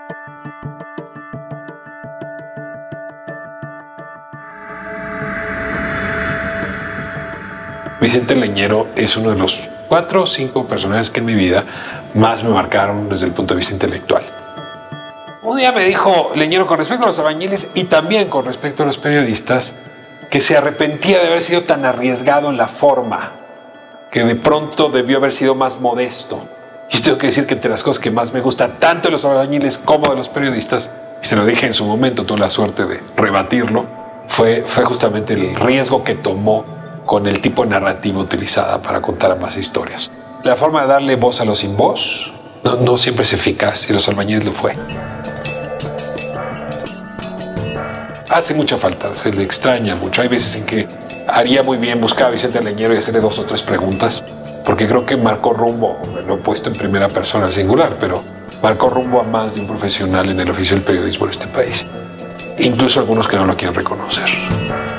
Vicente Leñero es uno de los 4 o 5 personajes que en mi vida más me marcaron desde el punto de vista intelectual. Un día me dijo Leñero con respecto a los albañiles y también con respecto a los periodistas que se arrepentía de haber sido tan arriesgado en la forma, que de pronto debió haber sido más modesto. Yo tengo que decir que entre las cosas que más me gusta tanto de los albañiles como de los periodistas, y se lo dije en su momento, tuve la suerte de rebatirlo, fue justamente el riesgo que tomó con el tipo de narrativa utilizada para contar ambas historias. La forma de darle voz a los sin voz no siempre es eficaz, y los albañiles lo fue. Hace mucha falta, se le extraña mucho. Hay veces en que haría muy bien buscar a Vicente Leñero y hacerle 2 o 3 preguntas, porque creo que marcó rumbo, lo he puesto en primera persona al singular, pero marcó rumbo a más de un profesional en el oficio del periodismo en este país. Incluso algunos que no lo quieren reconocer.